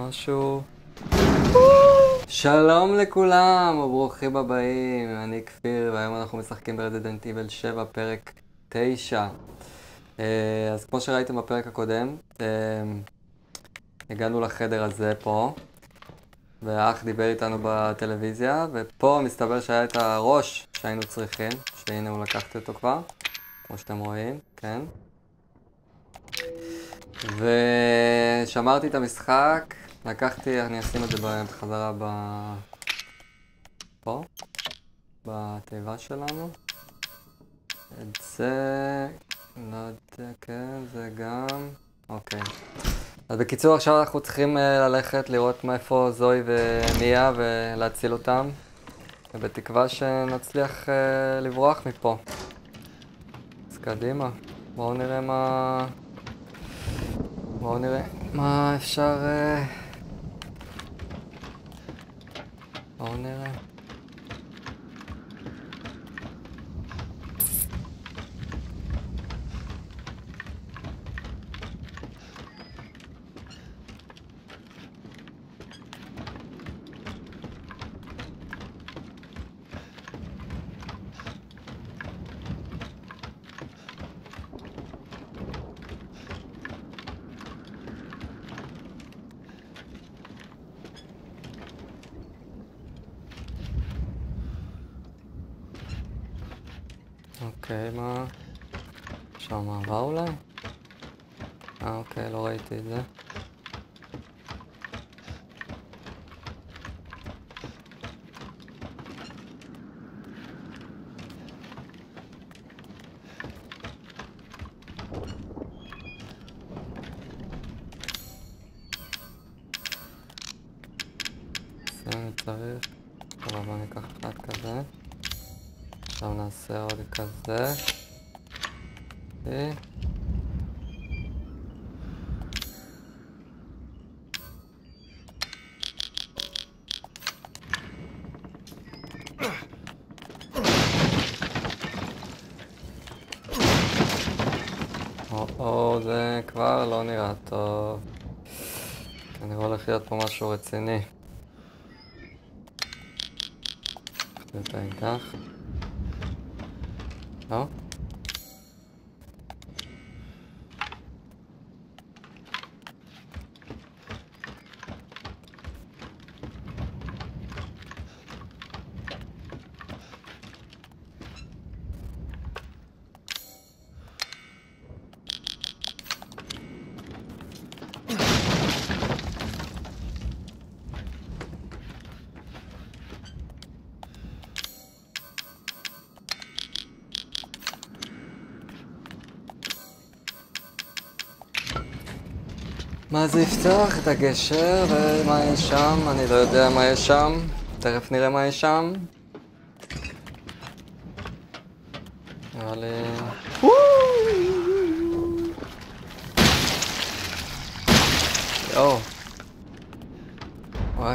משהו. שלום לכולם וברוכים הבאים, אני כפיר והיום אנחנו משחקים ברזידנט איבל 7 פרק 9. אז כמו שראיתם בפרק הקודם, הגענו לחדר הזה פה והאח דיבר איתנו בטלוויזיה, ופה מסתבר שהיה את הראש שהיינו צריכים, שהנה הוא לקחתי אותו כבר, כמו שאתם רואים, כן. ושמרתי את המשחק, לקחתי, אני אשים את זה בחזרה פה, בתיבה שלנו. את זה, לא יודע, כן, זה גם, אוקיי. אז בקיצור, עכשיו אנחנו צריכים ללכת לראות מאיפה זוי ומיה ולהציל אותם, ובתקווה שנצליח לברוח מפה. אז קדימה, בואו נראה מה אפשר... בואו נראה. אוקיי, מה? אפשר מעבר אולי? אוקיי, לא ראיתי את זה. זה אני צריך. טוב, אבל אני אקח אחד כזה. עכשיו נעשה עוד כזה. זה כבר לא נראה טוב. אני הולך להיות פה משהו רציני. זה כך. לא? מה זה יפתוח את הגשר ומה יש שם? אני לא יודע מה יש שם. תכף נראה מה יש שם. נראה לי... יואו. וואי.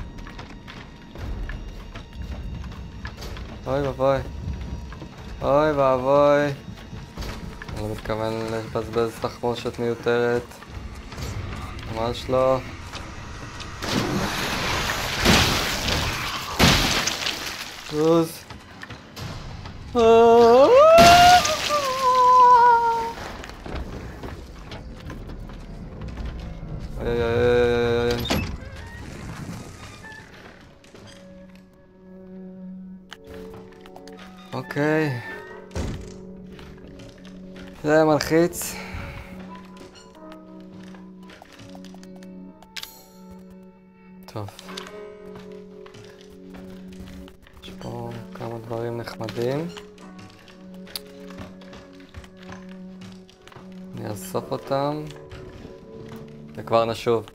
אוי ואבוי. אוי ואבוי. אני לא מתכוון לבזבז תחמושת מיותרת. ממש לא. זוז. אוקיי. זה מלחיץ. טוב. יש פה כמה דברים נחמדים. אני אאסוף אותם. וכבר נשוב.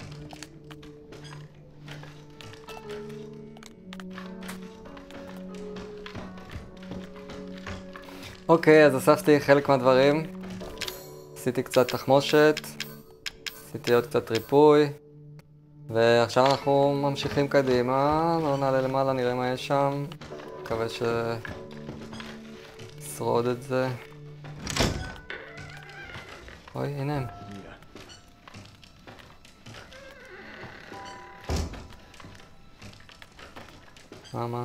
אוקיי, אז אספתי חלק מהדברים. עשיתי קצת תחמושת. עשיתי עוד קצת ריפוי. ועכשיו אנחנו ממשיכים קדימה, לא נעלה למעלה, נראה מה יש שם. מקווה ששרוד את זה. אוי, הנה הם. מה?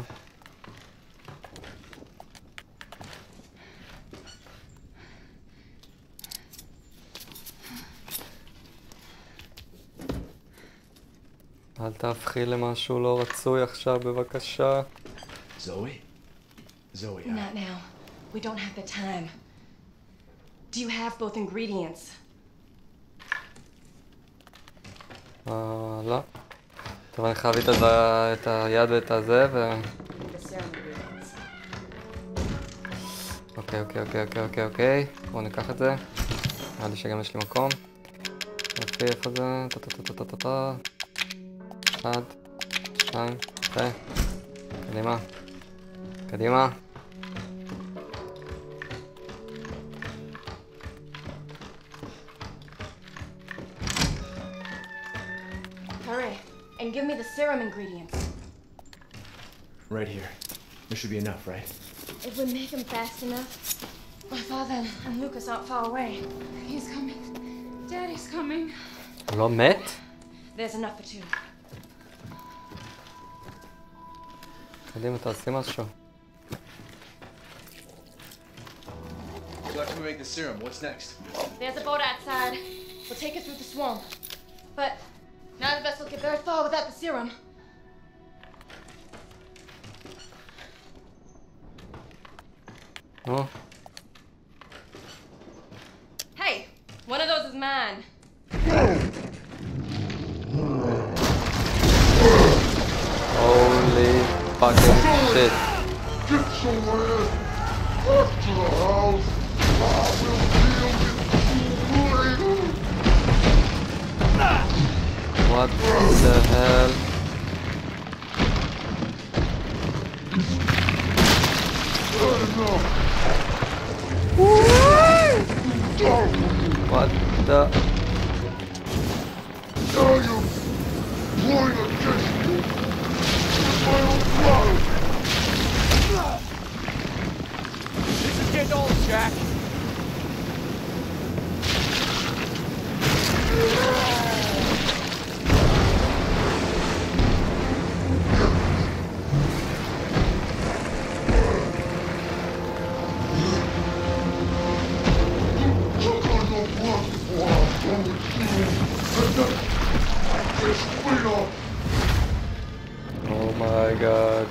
אל תהפכי למשהו לא רצוי עכשיו, בבקשה. Zoe? Zoe, Not now. We don't have the time. Do you have both ingredients? לא. טוב, אני חייב את היד ואת הזה ו... The serum ingredients. אוקיי. בואו ניקח את זה. נראה לי שגם יש לי מקום. יופי, איפה זה? טה. 1, 2, אוקיי. קדימה. Hurry, and give me the serum ingredients. right here. There should be enough, right? If we make them fast enough, my father and Lucas aren't far away. He's coming. Daddy's coming. הוא לא מת? There's enough for two. קדימה, תעשי משהו. So after we make the serum, what's next? There's a boat outside. We'll take it through the swamp. But none of us will get very far without the serum. נו. Hey, one of those is mine. Holy fucking shit. Get your ass back to the house. I will deal with you later. What the hell? What the? I am going against you with my own blood. This is getting old, Jack. Took on your blood before I was done with you. And then just wait up. Oh my god.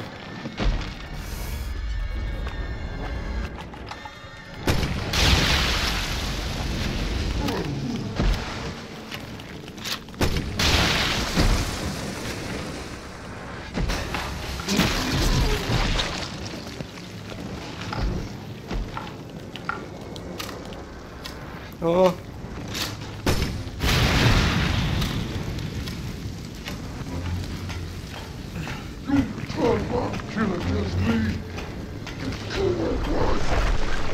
Oh. You turn my kill against me. Kill my wife.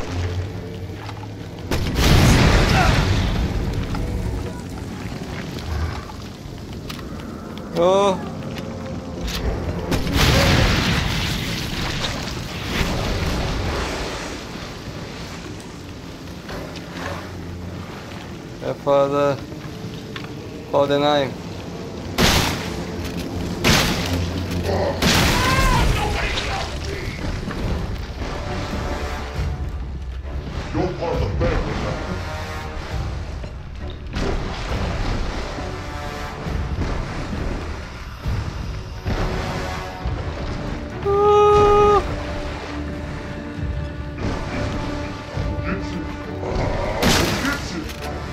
Oh. איפה זה? עוד עיניים. You're part of the family now. Gets it. Gets it.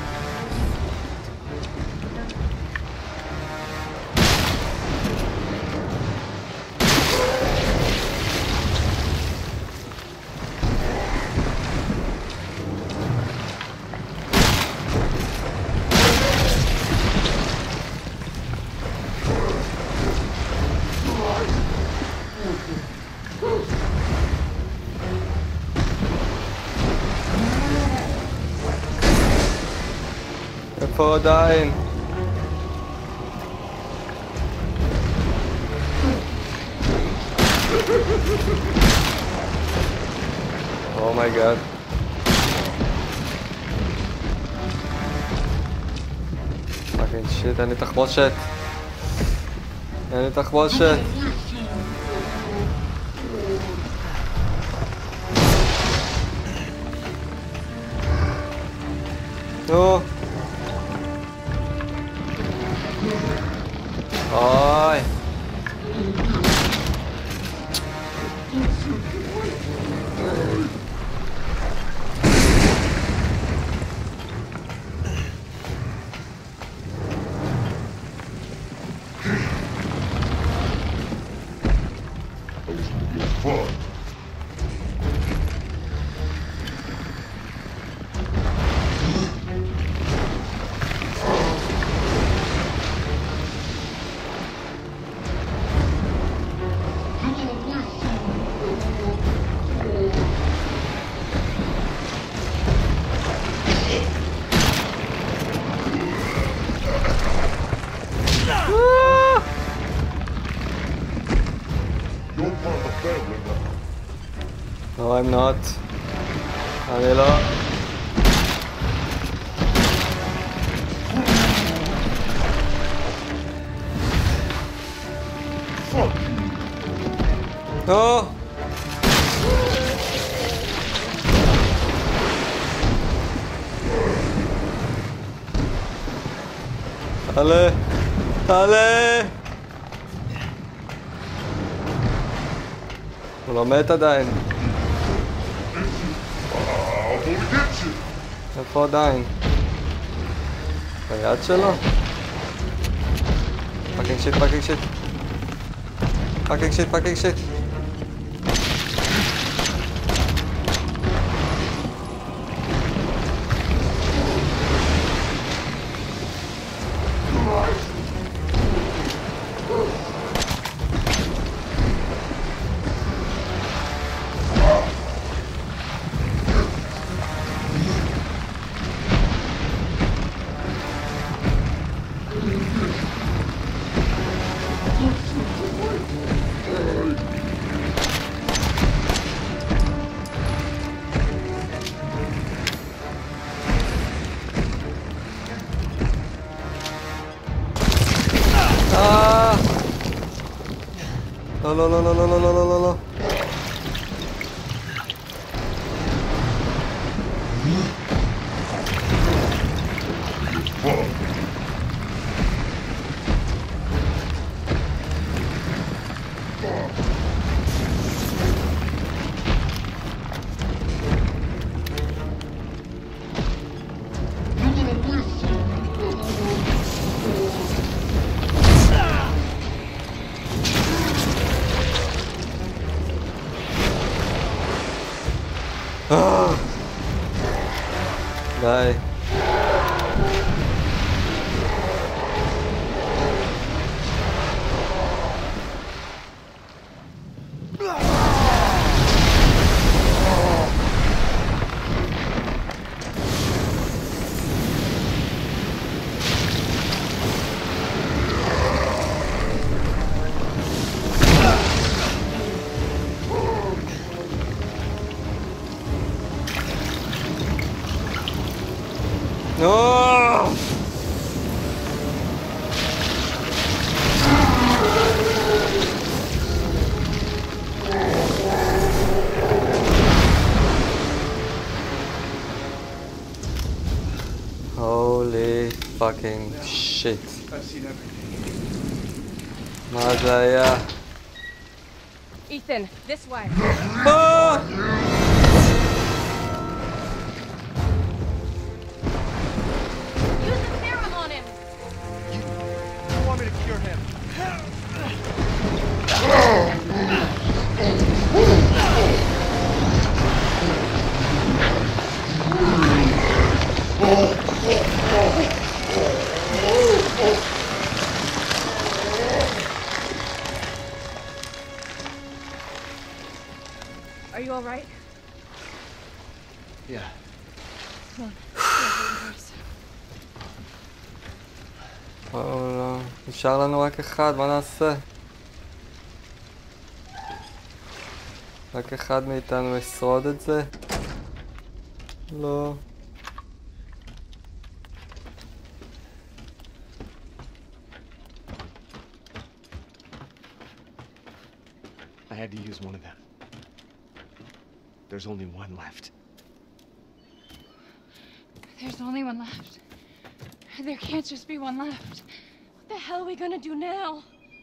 איפה עדיין? אומייגאד. פאקינג שיט, אין לי תחמושת. אין לי תחמושת. נו. אוי. Fuck. You're part of the family now. No, I'm not. אני לא. Fuck you. נו. תעלה. תעלה. הוא לא מת עדיין. I'm gonna get you. איפה עדיין? ביד שלו? פאקינג שיט, פאקינג שיט. פאקינג שיט, פאקינג שיט. לא, לא, לא, לא, לא, לא, לא, לא, לא, לא. די. No! Holy fucking shit. I've seen everything. מה זה היה? Ethan, this way. Use the serum on him. You want me to cure him? Are you all right? Yeah. Come on. לא, נשאר לנו רק אחד, מה נעשה? רק אחד מאיתנו ישרוד את זה? לא. I had to use one of them. There's only one left. There's only one left. There can't just be one left. What the hell are we gonna do now?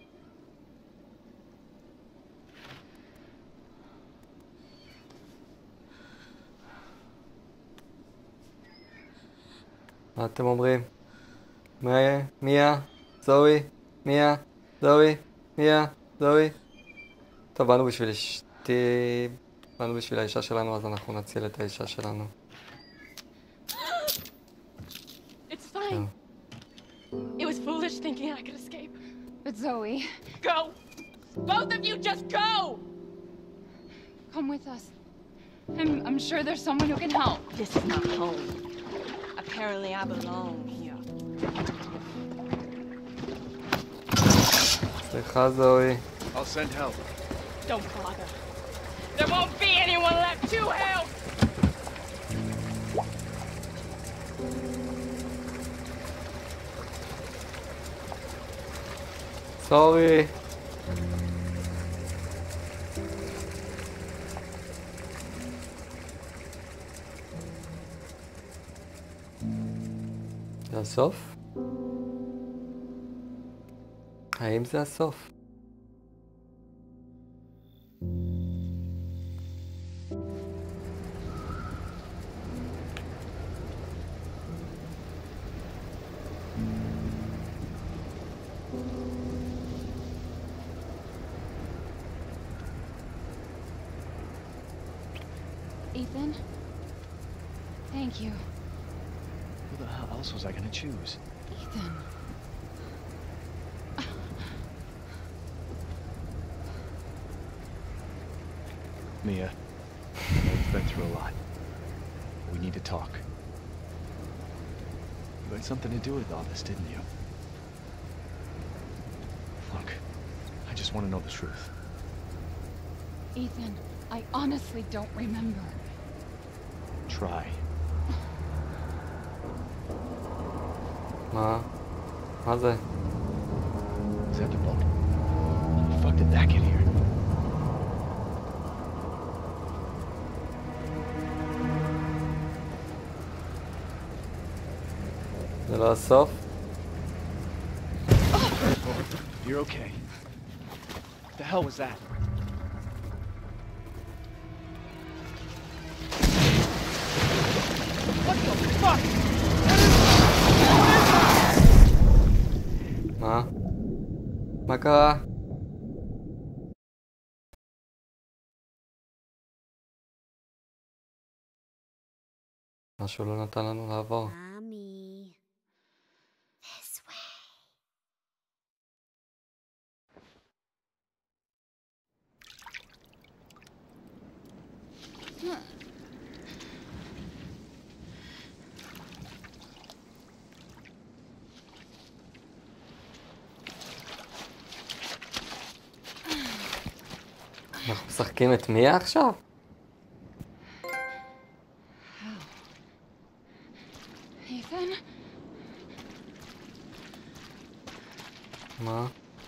מה אתם אומרים? מיה? זוהי? מיה? זוהי? מיה? זוהי? טוב, באנו בשביל אשתי... באנו בשביל האישה שלנו, אז אנחנו נציל את האישה שלנו. It's fine. It was foolish thinking I could escape. But Zoe... Go! Both of you just go! Come with us. I'm sure there's someone who can help. This is not home. Apparently I belong here. סליחה, זוהי. I'll send help. Don't bother. There won't be anyone left to help! סורי. זה הסוף? האם זה הסוף? Ethan? Thank you. Who the hell else was I gonna choose? Ethan. Mia, I know you've been through a lot. We need to talk. You had something to do with all this, didn't you? Look, I just want to know the truth. Ethan, I honestly don't remember. Try. מה? מה זה? Is that the boat? How the fuck did that get here? זה לא הסוף? You're okay. What the hell was that? What the fuck? מה? מה קרה? משהו לא נתן לנו לעבור. Mommy. This way. אנחנו משחקים את מיה עכשיו? Ethan? מה?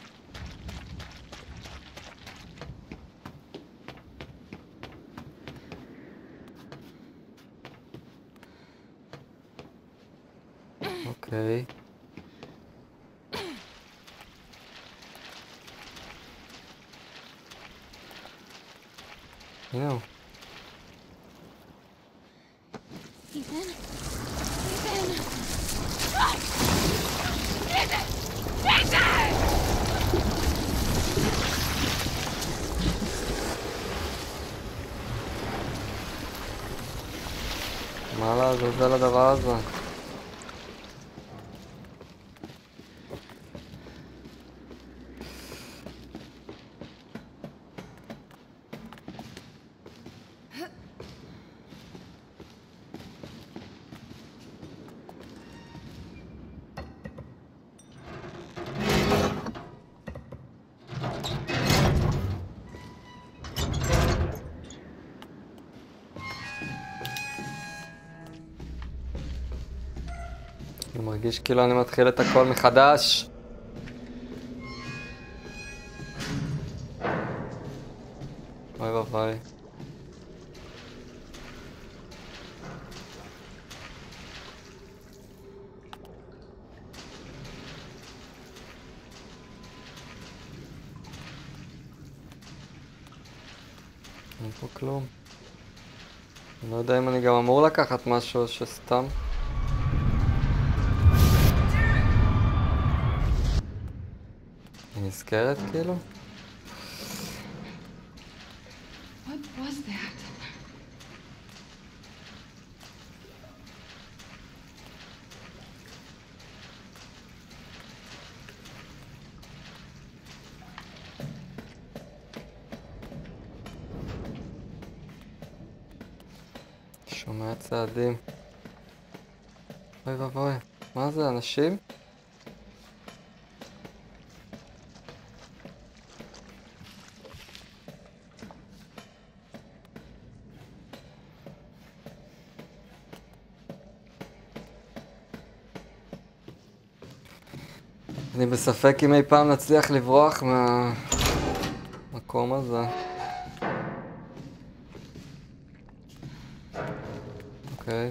אוקיי. הנה הוא. Ethan? Ethan! Ah! Ethan! Ethan! מה לעזאזל הדבר הזה? אני מרגיש כאילו אני מתחיל את הכל מחדש. אוי ואבוי. אין פה כלום. אני לא יודע אם אני גם אמור לקחת משהו שסתם. היא נזכרת כאילו? What was that? שומע צעדים. אוי ואבוי, מה זה, אנשים? אני בספק אם אי פעם נצליח לברוח מהמקום הזה. אוקיי.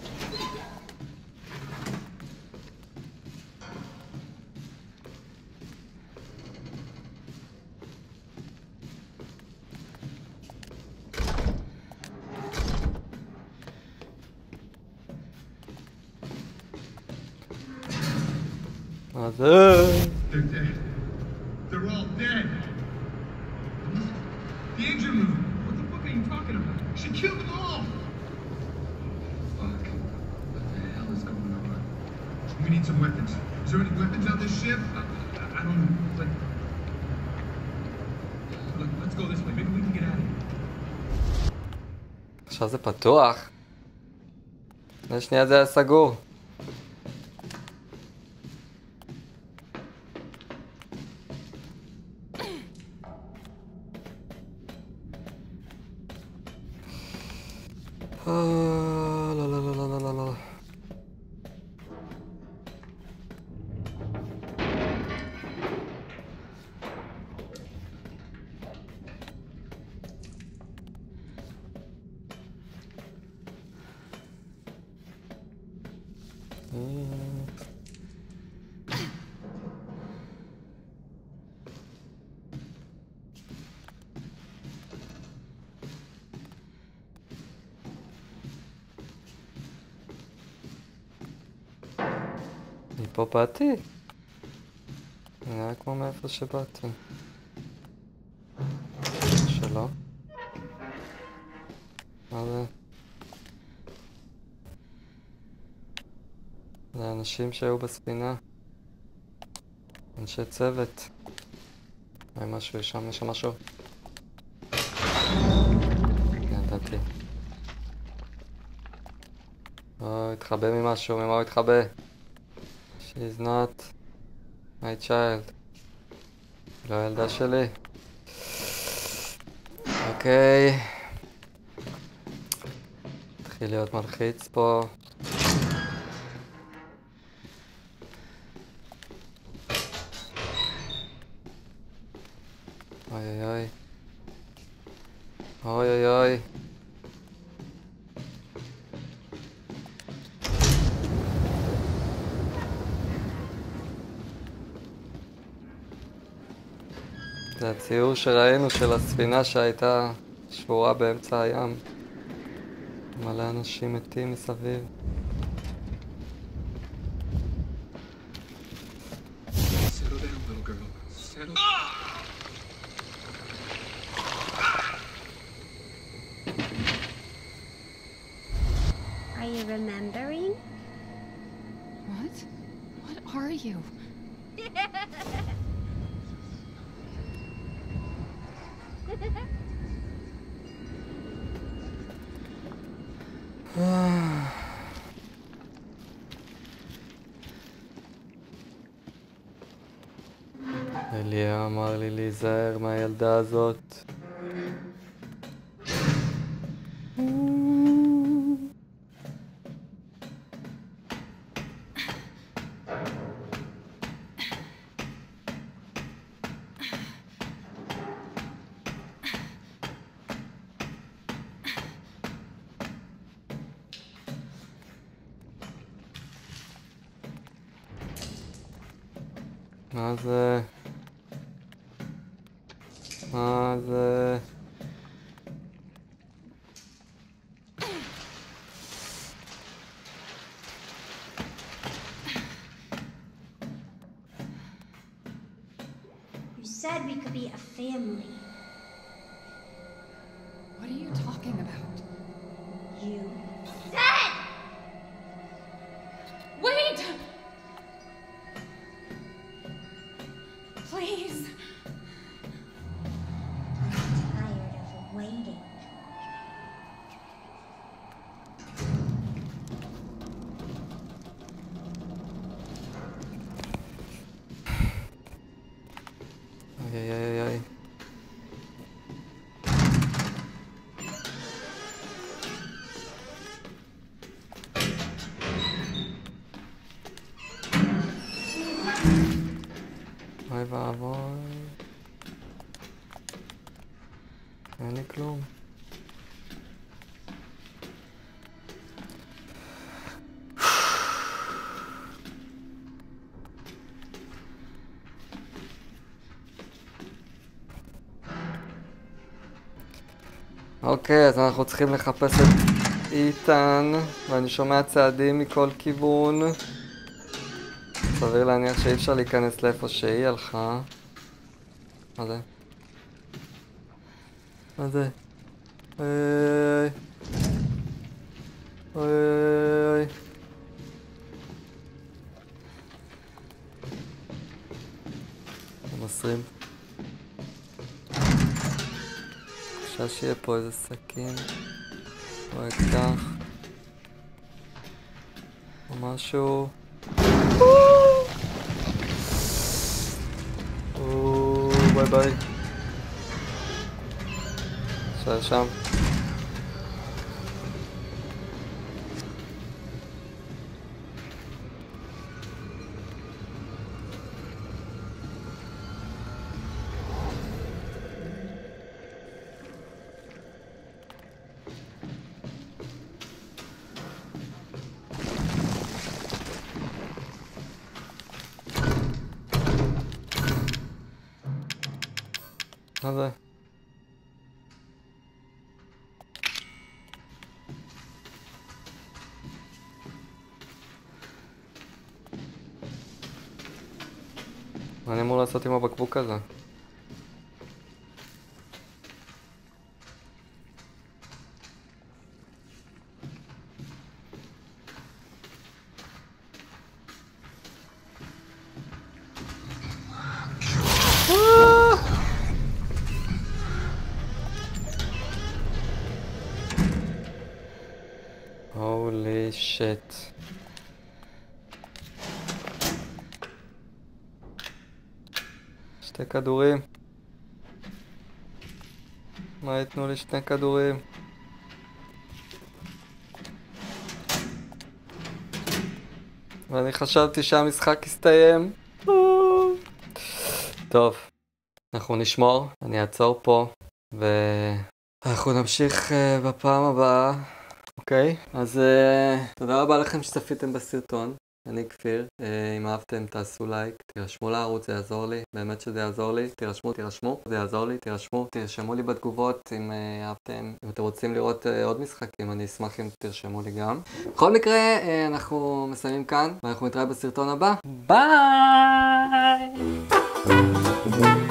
מה זה? They're dead. They're all dead. The engine room. What the fuck are you talking about? She killed them all. Fuck. What the hell is going on? We need some weapons. Is there any weapons on this ship? I don't know. But look, let's go this way. Maybe we can get out of here. עכשיו זה פתוח. לפני שנייה זה היה סגור. לא, לא, לא, לא, לא, לא. פה באתי? זה נראה כמו מאיפה שבאתי. שלא. מה זה? זה אנשים שהיו בספינה. אנשי צוות. אולי משהו, יש שם משהו. ידעתי. התחבא ממשהו, ממה הוא התחבא? She's not my child. לא הילדה שלי. אוקיי. התחיל להיות מלחיץ פה. אוי אוי אוי. אוי אוי אוי. זה הציור שראינו של הספינה שהייתה שבורה באמצע הים. מלא אנשים מתים מסביב. Settle down, little girl. Settle. Are you remembering? What? What are you? אליה אמר לי להיזהר מהילדה הזאת. מה זה? מה זה? said we could be a family. What are you talking about? You. Dad! Wait! Please. I'm tired of waiting. Oi, oi, oi. אוי ואבוי. אין לי כלום. אוקיי, אז אנחנו צריכים לחפש את איתן, ואני שומע צעדים מכל כיוון. סביר להניח שאי אפשר להיכנס לאיפה שהיא הלכה. מה זה? מה זה? אוי אוי אוי. מוסרים. חושב שיהיה פה איזה סכין או אקדח או משהו. ביי ביי. עכשיו שם. מה זה? מה אני אמור לעשות עם הבקבוק הזה? הולי שיט. שתי כדורים. מה יתנו לי שני כדורים? ואני חשבתי שהמשחק יסתיים. טוב, אנחנו נשמור, אני אעצור פה ואנחנו נמשיך בפעם הבאה. אוקיי, אז תודה רבה לכם שצפיתם בסרטון. אני כפיר, אם אהבתם תעשו לייק, תירשמו לערוץ, זה יעזור לי, באמת שזה יעזור לי, תירשמו, זה יעזור לי, תרשמו לי בתגובות אם אהבתם, אם אתם רוצים לראות עוד משחקים, אני אשמח אם תרשמו לי גם. בכל מקרה, אנחנו מסיימים כאן, ואנחנו נתראה בסרטון הבא. ביי!